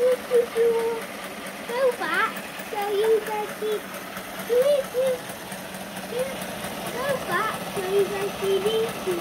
Go back so you guys see. Go back so you guys see these two.